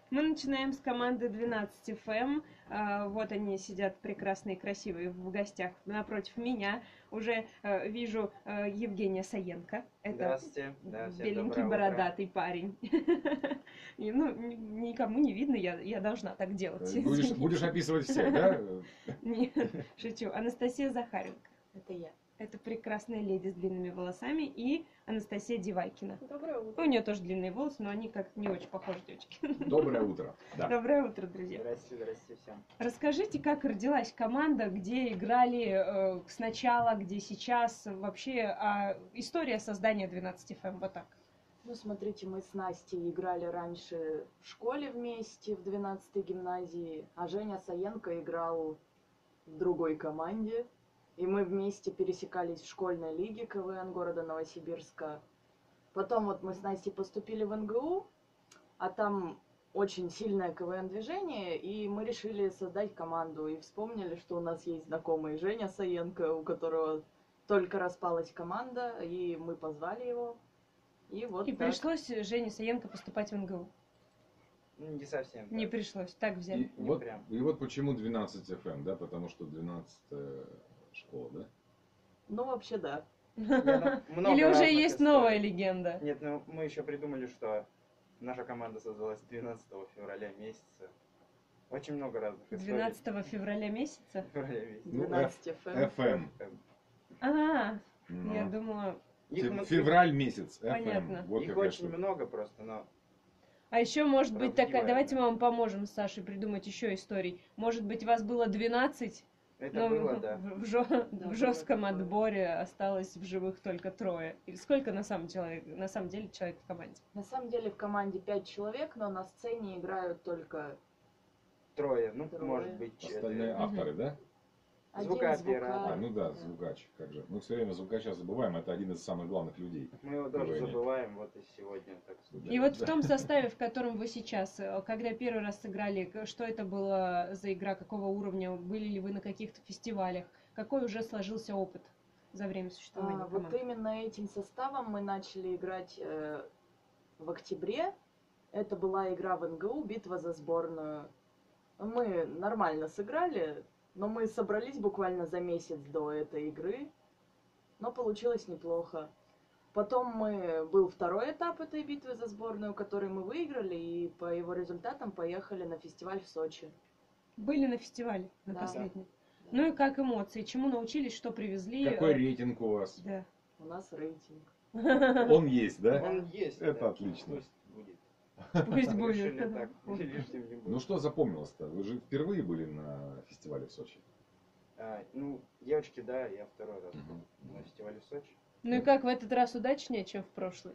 Мы начинаем с команды 12 FM. Вот они сидят прекрасные, красивые в гостях напротив меня. Уже вижу Евгения Саенко. Это Здравствуйте. Да, всем беленький доброе утро. бородатый парень. И, ну, никому не видно, я должна так делать. Будешь описывать всех, да? Нет, шучу. Анастасия Захаренко. Это я. Это прекрасная леди с длинными волосами. И Анастасия Девайкина. Доброе утро. У нее тоже длинные волосы, но они как-то не очень похожи, девочки. Доброе утро. Да. Доброе утро, друзья. Здрасте всем. Расскажите, как родилась команда, где играли сначала, где сейчас, вообще история создания 12 FM, вот так. Ну, смотрите, мы с Настей играли раньше в школе вместе, в 12-й гимназии, а Женя Саенко играл в другой команде. И мы вместе пересекались в школьной лиге КВН города Новосибирска. Потом вот мы с Настей поступили в НГУ, а там очень сильное КВН-движение, и мы решили создать команду. И вспомнили, что у нас есть знакомый Женя Саенко, у которого только распалась команда, и мы позвали его. И вот И так. пришлось Жене Саенко поступать в НГУ. Не совсем. Не так. пришлось, так взяли. Не Вот почему 12 FM, да? Потому что 12 школа, да? Ну, вообще, да. Много Или уже разных есть историй. новая легенда? Нет, ну мы еще придумали, что наша команда создалась 12 февраля месяца. Очень много разных историй. 12 февраля месяца? Февраля месяца. 12 FM. FM. Я Ну. думала... Февраль месяц. FM. Понятно. Вот Их какая очень штука. много просто, но А еще может быть такая... Правдивая, Давайте да. мы вам поможем с Сашей придумать еще историй. Может быть, вас было 12, это но было, да. в жестком отборе осталось в живых только 3. Или сколько на самом деле человек в команде? На самом деле в команде 5 человек, но на сцене играют только Трое, ну, Трое. может быть, Остальные четыре. авторы, да? один Звукооператор. звукарь. Ну да, звукач. Как же. Мы все время звукача забываем, это один из самых главных людей. Мы его тоже Ой, нет. забываем, вот и сегодня так случилось. И вот в том составе, в котором вы сейчас, когда первый раз сыграли, что это было за игра, какого уровня, были ли вы на каких-то фестивалях, какой уже сложился опыт за время существования Вот команды? именно этим составом мы начали играть в октябре. Это была игра в НГУ «Битва за сборную». Мы нормально сыграли, но мы собрались буквально за месяц до этой игры, но получилось неплохо. Потом был второй этап этой битвы за сборную, который мы выиграли, и по его результатам поехали на фестиваль в Сочи. Были на фестивале, на Да. последнем. Ну и как эмоции? Чему научились, что привезли? Какой рейтинг у вас? Да. У нас рейтинг. Он есть, да? Он есть. Это да. отлично. Пусть будет. Пусть Решили будет. так, лишним не будет. Ну что запомнилось-то? Вы же впервые были на фестивале в Сочи. Ну, девочки, да, я второй раз был Мгм. на фестивале в Сочи. Ну и как, в этот раз удачнее, чем в прошлый?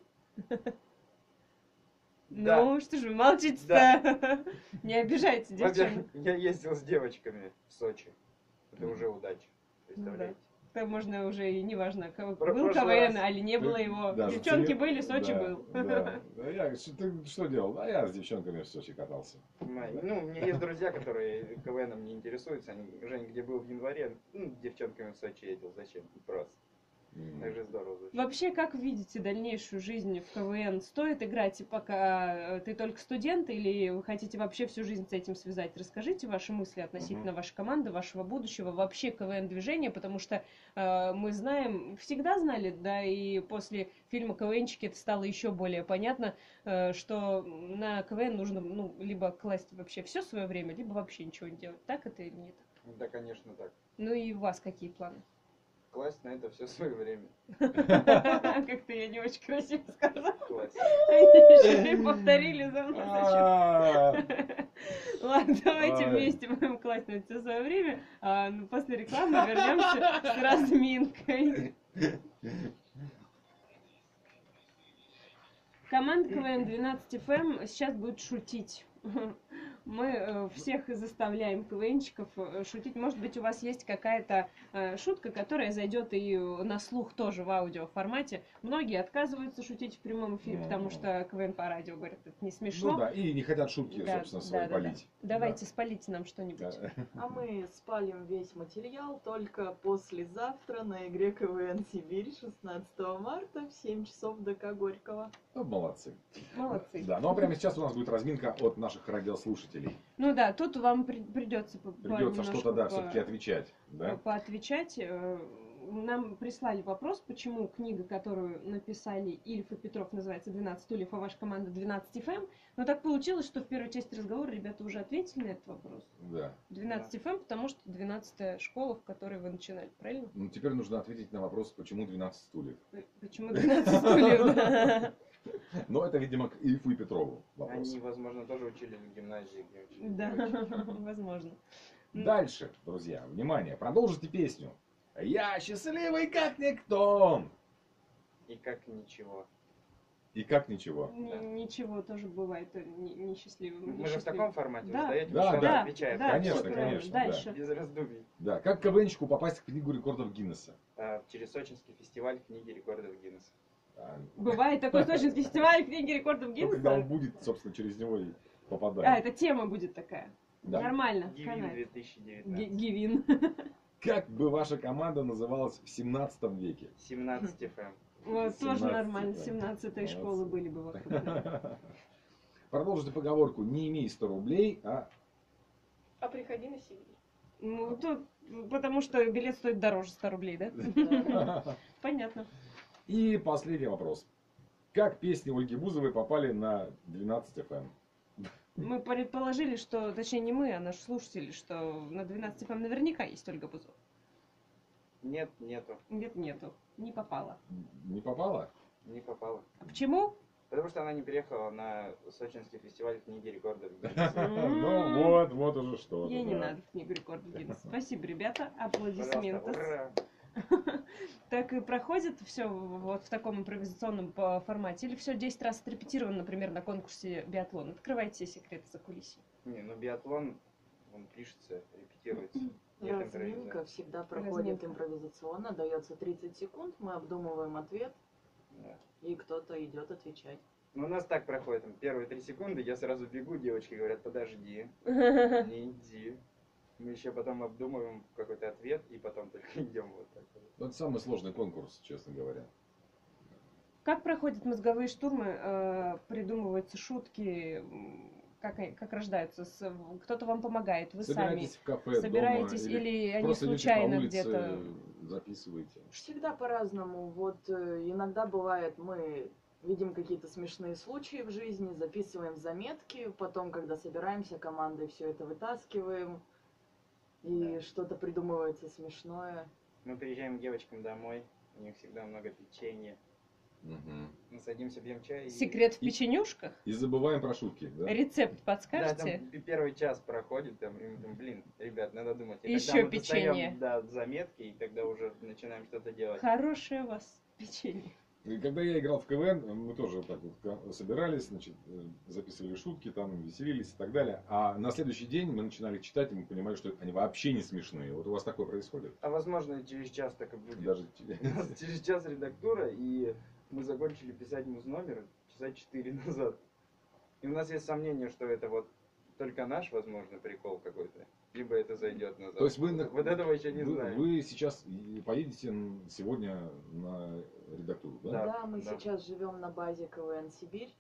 Да. Ну, что же вы молчите-то? Не обижайте, девчонок. Во-первых, я ездил с девочками в Сочи. Это уже удача. Представляете? Это можно уже и неважно, был Прошлый КВН, раз. или не было его. Да, Девчонки зацени- были, Сочи да, был. Да. Ты что делал? А я с девчонками в Сочи катался. Понимаете? Ну, у меня есть друзья, которые КВНом не интересуются. Они, Жень, где был в январе, ну, с девчонками в Сочи ездил. Зачем? Просто. Так же здорово звучит. Вообще, как видите дальнейшую жизнь в КВН? Стоит играть, пока ты только студент, или вы хотите вообще всю жизнь с этим связать? Расскажите ваши мысли относительно вашей команды, вашего будущего, вообще КВН-движения, потому что мы знаем, всегда знали, да, и после фильма «КВНчики» это стало еще более понятно, что на КВН нужно, ну, либо класть вообще все свое время, либо вообще ничего не делать. Так это или не так? Да, конечно, так. Ну и у вас какие планы? Класть на это все свое время. Как-то я не очень красиво сказала. Класть. Они еще и повторили за мной. Зачем? Ладно, давайте Ай. вместе будем класть на все свое время. После рекламы вернемся с разминкой. Команда КВН 12 FM сейчас будет шутить. Мы всех заставляем КВНчиков шутить. Может быть, у вас есть какая-то шутка, которая зайдет и на слух тоже в аудиоформате. Многие отказываются шутить в прямом эфире, потому что КВН по радио говорят, это не смешно. Ну да, и не хотят шутки, Да, собственно, свои да. полить. Давайте спалите нам что-нибудь. Да. А мы спалим весь материал только послезавтра на игре КВН Сибирь 16 марта в 7 часов ДК Горького. Ну, молодцы. Молодцы. Да, ну а прямо сейчас у нас будет разминка от наших радиослушателей. Ну да, тут вам придется Придется что-то, да, все-таки отвечать. Да? поотвечать. Нам прислали вопрос, почему книга, которую написали Ильф и Петров, называется «12 стульев», а ваша команда 12 FM. Но так получилось, что в первой части разговора ребята уже ответили на этот вопрос. Да. 12 FM, потому что 12-я школа, в которой вы начинали, правильно? Ну, теперь нужно ответить на вопрос, почему 12 стульев. Почему 12 стульев? Да. Но это, видимо, к Ильфу и Петрову вопрос. Они, возможно, тоже учились в гимназии, где учили. Да, возможно. Дальше, друзья, внимание, продолжите песню. Я счастливый как никто. И как ничего. И как ничего. Да. Ничего тоже бывает несчастливым. Мы же в таком формате Да. задаете, Да, сразу да. отвечаем. Да, Конечно, всё правильно. конечно, Дальше. Без раздумий. Да, как КВНщику попасть в книгу рекордов Гиннесса? Через Сочинский фестиваль книги рекордов Гиннесса. Бывает такой сочинский фестиваль книги рекордов Ну, когда он Гиннесса. будет, собственно, через него и А, попадает. это тема будет такая. Да. Нормально. Гивин канает. 2019. Гивин. Как бы ваша команда называлась в 17 веке? 17 FM. Вот, 17, тоже нормально. да. 17-й школы Молодцы. были бы вокруг. Да. Продолжите поговорку «не имей 100 рублей», а А приходи на Сибирь. Ну, тут, потому что билет стоит дороже 100 рублей, да? Понятно. И последний вопрос. Как песни Ольги Бузовой попали на 12 FM? Мы предположили, что, точнее не мы, а наши слушатели, что на 12 FM наверняка есть Ольга Бузова. Нет, нету. Нет, нету. Не попала. Не попало? Не попало. А почему? Потому что она не приехала на Сочинский фестиваль книги рекордов Гиннесса. Ну вот уже что. Ей не надо в книгу рекордов Гиннесса. Спасибо, ребята. Пожалуйста, Аплодисменты. ура! Так и проходит все вот в таком импровизационном формате? Или все 10 раз отрепетировано, например, на конкурсе биатлон? Открывайте секреты закулисья. Не, ну биатлон, он пишется, репетируется. Нет Разминка импровизации. всегда проходит Разминка. импровизационно, дается 30 секунд, мы обдумываем ответ, Да. и кто-то идет отвечать. Ну, у нас так проходит, там, первые 3 секунды, я сразу бегу, девочки говорят, подожди, не иди. Мы еще потом обдумываем какой-то ответ, и потом только идем вот так вот. Ну, это самый сложный конкурс, честно говоря. Как проходят мозговые штурмы? Придумываются шутки? Как рождаются? Кто-то вам помогает? Вы сами Собираетесь в кафе собираетесь? дома, Или они просто идете случайно по улице, где-то? записываете? Всегда по-разному. Вот иногда бывает, мы видим какие-то смешные случаи в жизни, записываем заметки, потом, когда собираемся командой, все это вытаскиваем, и Да. что-то придумывается смешное. Мы приезжаем к девочкам домой, у них всегда много печенья. Мгм. Мы садимся, пьем чай. Секрет в И- печенюшках? И забываем про шутки, да? Рецепт Да, подскажете? там первый час проходит, там, и мы там, блин, ребят, надо думать. И Ещё тогда мы достаем, печенье. да, заметки, и тогда уже начинаем что-то делать. Хорошее у вас печенье. И когда я играл в КВН, мы тоже так вот собирались, значит, записывали шутки, там, веселились и так далее. А на следующий день мы начинали читать, и мы понимали, что они вообще не смешные. Вот у вас такое происходит? А возможно, через час так и будет. Даже... У нас через час редактура, и мы закончили писать муз-номер часа 4 назад. И у нас есть сомнение, что это вот только наш, возможно, прикол какой-то, либо это зайдет назад. То есть вы, Вот этого еще не вы, знаем. вы сейчас поедете сегодня на редактуру, да? Да, Да, мы да. сейчас живем на базе КВН Сибирь,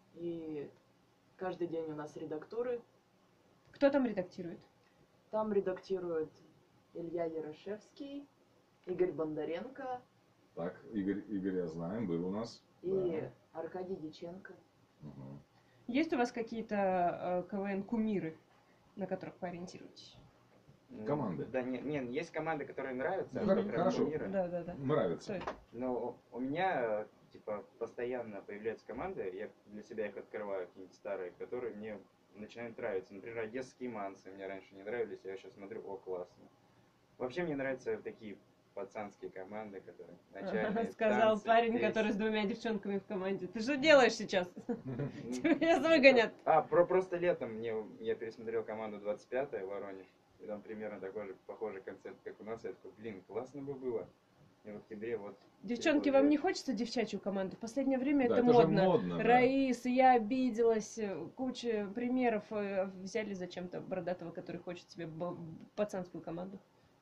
и каждый день у нас редактуры. Кто там редактирует? Там редактирует Илья Ярошевский, Игорь Бондаренко Так, Игоря знаем, был у нас. и Да. Аркадий Диченко. Мгм. Есть у вас какие-то КВН-кумиры, на которых поориентируетесь? Команды. Да, нет, есть команды, которые нравятся, Ну, а прям хорошо. кумиры. Да. Нравится. Кто это? Но у меня, типа, постоянно появляются команды, я для себя их открываю, какие-нибудь старые, которые мне начинают нравиться. Например, одесские мансы мне раньше не нравились, я сейчас смотрю, о, классно. Вообще мне нравятся такие пацанские команды, которые начальные Сказал танцы, парень, песни. который с 2 девчонками в команде. Ты что делаешь сейчас? М, Тебя выгонят. Просто летом я пересмотрел команду 25-я Воронеж, и там примерно такой же похожий концерт, как у нас. Я такой, блин, классно бы было. И в октябре вот... Девчонки, вам не хочется девчачью команду? В последнее время Да, это это же модно. модно, да. Раис, я обиделась, куча примеров. Взяли зачем-то бородатого, который хочет себе пацанскую команду.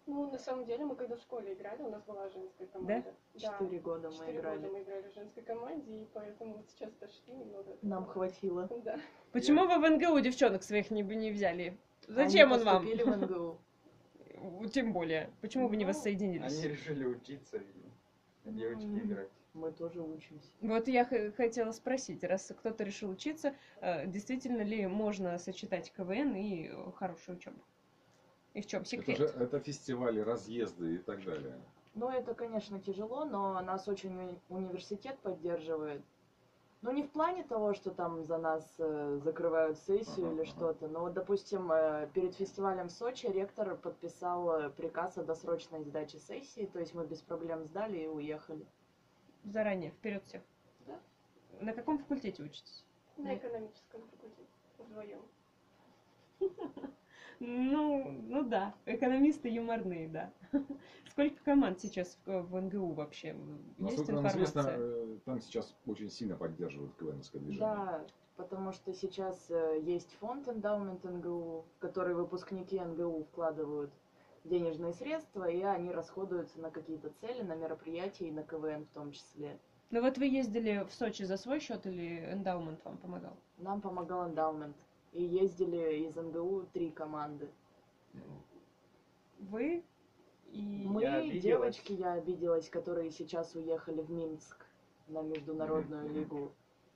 Ну, на самом деле, мы когда в школе играли, у нас была женская команда. Да? 4 года мы 4 играли. года мы играли в женской команде, и поэтому вот сейчас дошли немного. от Нам этого. хватило. Да. Почему вы в нгу девчонок своих не взяли? Зачем Они он вам? поступили в НГУ. Тем более. Почему вы не Ну, воссоединились? Они решили учиться, видимо. А девочки Ну, играть. Мы тоже учимся. Вот я хотела спросить, раз кто-то решил учиться, действительно ли можно сочетать КВН и хорошую учебу? И в чем секрет? Это фестивали, разъезды и так далее. Ну, это, конечно, тяжело, но нас очень университет поддерживает. Ну, не в плане того, что там за нас закрывают сессию или что-то, но вот, допустим, перед фестивалем в Сочи ректор подписал приказ о досрочной сдаче сессии, то есть мы без проблем сдали и уехали. Заранее, вперед всех. Да. На каком факультете учитесь? На экономическом факультете. Вдвоем. Ну да, экономисты юморные, да. Сколько команд сейчас в НГУ вообще? Есть Насколько нам известно, информация? там сейчас очень сильно поддерживают КВНовское движение. Да, потому что сейчас есть фонд эндаумент НГУ, в который выпускники НГУ вкладывают денежные средства, и они расходуются на какие-то цели, на мероприятия и на КВН в том числе. Ну вот вы ездили в Сочи за свой счет или эндаумент вам помогал? Нам помогал эндаумент. И ездили из НГУ 3 команды. Вы и... Мы, Я обиделась. девочки, я обиделась, которые сейчас уехали в Минск на международную лигу.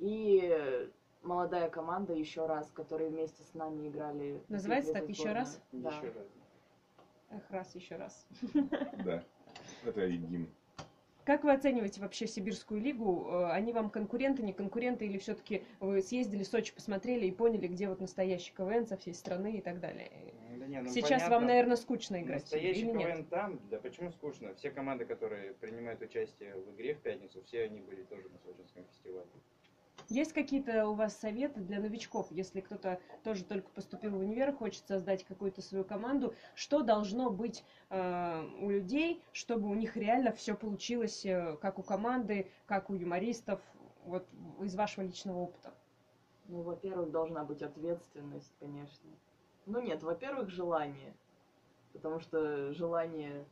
И молодая команда еще раз, которые вместе с нами играли. в Называется битве так за «Еще сборную. раз»? Да. Еще раз. Эх, раз, еще раз. Да, это и гимн. Как вы оцениваете вообще Сибирскую лигу? Они вам конкуренты, не конкуренты, или все-таки вы съездили в Сочи, посмотрели и поняли, где вот настоящий КВН со всей страны и так далее? Да не, ну Сейчас понятно. вам, наверное, скучно играть Настоящий или нет? КВН там, да почему скучно? Все команды, которые принимают участие в игре в пятницу, все они были тоже на Сочинском фестивале. Есть какие-то у вас советы для новичков, если кто-то тоже только поступил в универ, хочет создать какую-то свою команду, что должно быть у людей, чтобы у них реально все получилось, как у команды, как у юмористов, вот из вашего личного опыта? Ну, во-первых, должна быть ответственность, конечно. Ну нет, во-первых, желание. Потому что желание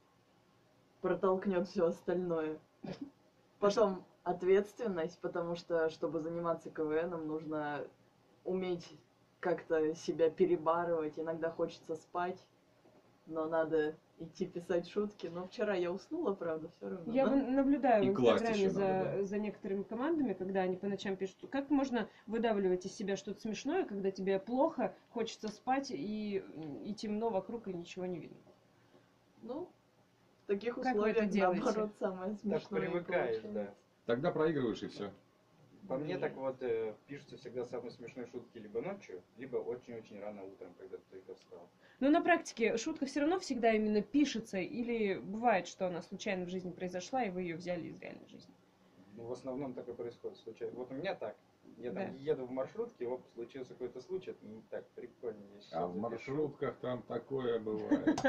протолкнет все остальное. Потом ответственность, потому что, чтобы заниматься КВНом, нужно уметь как-то себя перебарывать. Иногда хочется спать, но надо идти писать шутки. Но вчера я уснула, правда, все равно. Я наблюдаю И в класть Инстаграме еще надо, да. за некоторыми командами, когда они по ночам пишут, как можно выдавливать из себя что-то смешное, когда тебе плохо, хочется спать и темно вокруг, и ничего не видно. Ну, в таких Как вы это условиях, делаете? наоборот, самое Так смешное привыкаешь, да. получается. Тогда проигрываешь и все. По мне так вот пишутся всегда самые смешные шутки либо ночью, либо очень-очень рано утром, когда ты только встал. Но на практике шутка все равно всегда именно пишется, или бывает, что она случайно в жизни произошла, и вы ее взяли из реальной жизни? Ну, в основном такое происходит случайно. Вот у меня так. Я Да. там еду в маршрутке, оп, случился какой-то случай, ну так, прикольно. Я сейчас А в запишу. маршрутках там такое бывает.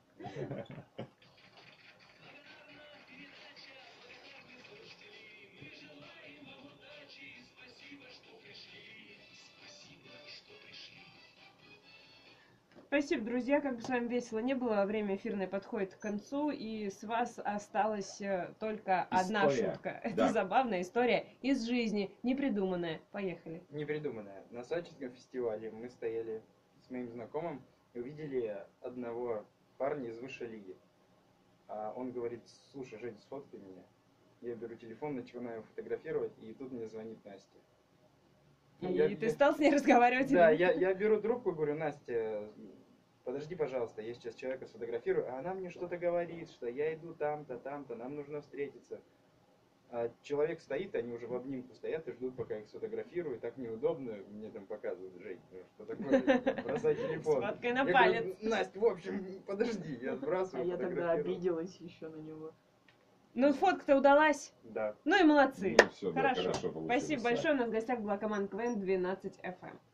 Спасибо, друзья, как бы с вами весело не было, время эфирное подходит к концу, и с вас осталась только одна История. шутка. Это Да. забавная история из жизни, непридуманная. Поехали. Непридуманное. На Сочинском фестивале мы стояли с моим знакомым и увидели одного парня из высшей лиги. А он говорит: слушай, Жень, сфоткай меня. Я беру телефон, начинаю его фотографировать, и тут мне звонит Настя. И ты стал с ней разговаривать? Да, или нет? я беру трубку, говорю: Настя, подожди, пожалуйста, я сейчас человека сфотографирую, а она мне что-то говорит, что я иду там-то, там-то, нам нужно встретиться. А человек стоит, они уже в обнимку стоят и ждут, пока их сфотографирую, так неудобно, мне там показывают: Жень, ну что такое, бросай телефон. Сфоткай на Я палец. говорю: Настя, в общем, подожди, я А сбрасываю, я тогда фотографирую. обиделась еще на него. Ну, фотка-то удалась. Да. Ну и молодцы. Ну, всё, да, Хорошо. хорошо получилось, Спасибо да. большое. У нас в гостях была команда КВН 12 FM.